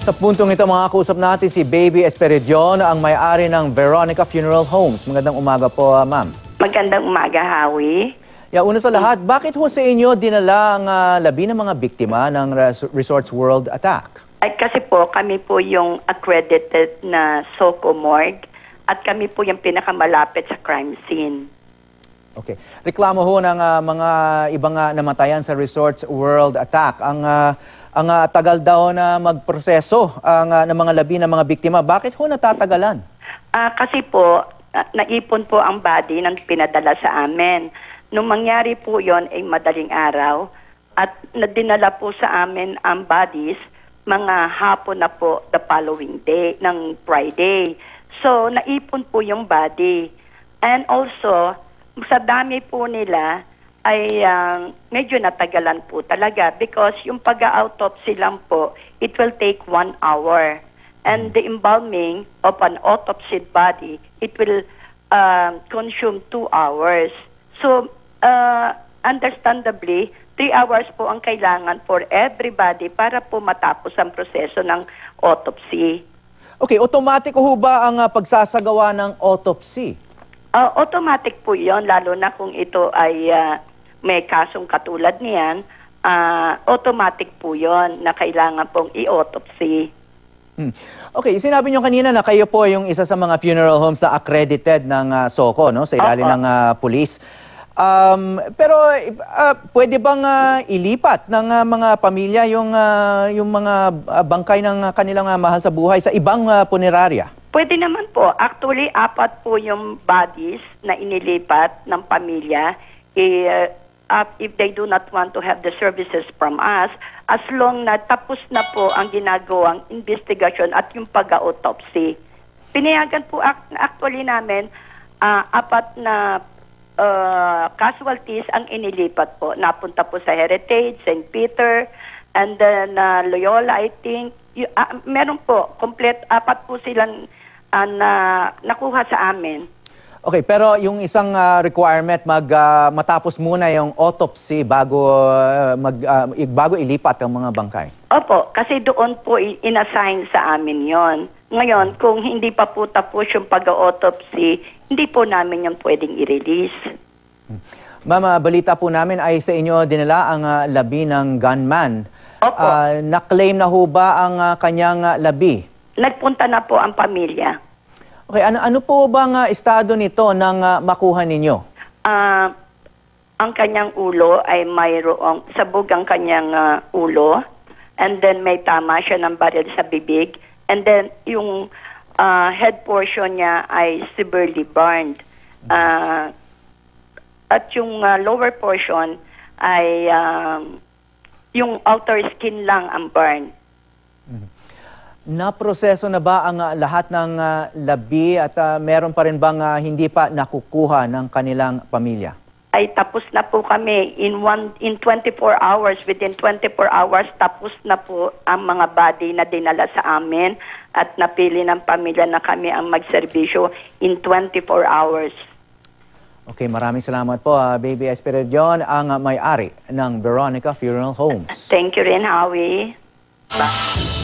Sa puntong ito, mga kausap natin si Baby Esperidion, ang may-ari ng Veronica Funeral Homes. Magandang umaga po, ma'am. Magandang umaga, Howie. Una sa lahat, bakit ho sa inyo dinala ang labi ng mga biktima ng Resorts World attack? Ay kasi po, kami po yung accredited na SOCO morgue at kami po yung pinakamalapit sa crime scene. Okay. Reklamo ho ng mga ibang namatayan sa Resorts World attack. Ang tagal daw na magproseso ng mga labi ng mga biktima. Bakit ho natatagalan? Kasi po, naipon po ang body ng pinadala sa amin. Nung mangyari po yon ay madaling araw at nadinala po sa amin ang bodies mga hapon na po the following day, ng Friday. So, naipon po yung body. And also, sa dami po nila, ay medyo natagalan po talaga because yung pag-autopsy lang po, it will take 1 hour. And the embalming of an autopsied body, it will consume 2 hours. So, understandably, 3 hours po ang kailangan for everybody para po matapos ang proseso ng autopsy. Okay, automatic ho ba ang pagsasagawa ng autopsy? Automatic po yon, lalo na kung ito ay may kasong katulad niyan, automatic po yon na kailangan pong i-autopsy. Okay, sinabi niyo kanina na kayo po yung isa sa mga funeral homes na accredited ng SOCO, no? Sa ilalim ng police. Pero pwede bang ilipat ng mga pamilya yung mga bangkay ng kanilang mahal sa buhay sa ibang punerarya? Pwede naman po. Actually, 4 po yung bodies na inilipat ng pamilya. If they do not want to have the services from us, as long na tapos na po ang ginagawang investigation at yung pag-autopsy. Pinayagan po actually namin 4 na casualties ang inilipat po. Napunta po sa Heritage, St. Peter, and then Loyola, I think. Meron po, complete 4 po silang nakuha sa amin. Okay, pero yung isang requirement, matapos muna yung autopsy bago ilipat ang mga bangkay. Opo, kasi doon po inassign sa amin yon. Ngayon, kung hindi pa po tapos yung pag-autopsy, hindi po namin yung pwedeng i-release. Ma'am, balita po namin ay sa inyo dinala ang labi ng gunman. Opo. Na-claim na ho ba ang kanyang labi? Nagpunta na po ang pamilya. Okay, ano po bang estado nito nang makuha ninyo? Ang kanyang ulo ay mayroong sabog ang kanyang ulo, and then may tama siya ng baril sa bibig, and then yung head portion niya ay severely burned. At yung lower portion ay yung outer skin lang ang burn. Naproseso na ba ang lahat ng labi at meron pa rin bang hindi pa nakukuha ng kanilang pamilya? Ay tapos na po kami in 24 hours. Within 24 hours, tapos na po ang mga body na dinala sa amin at napili ng pamilya na kami ang magserbisyo in 24 hours. Okay, maraming salamat po, Baby Esperidion, ang may-ari ng Veronica Funeral Homes. Thank you rin, Howie.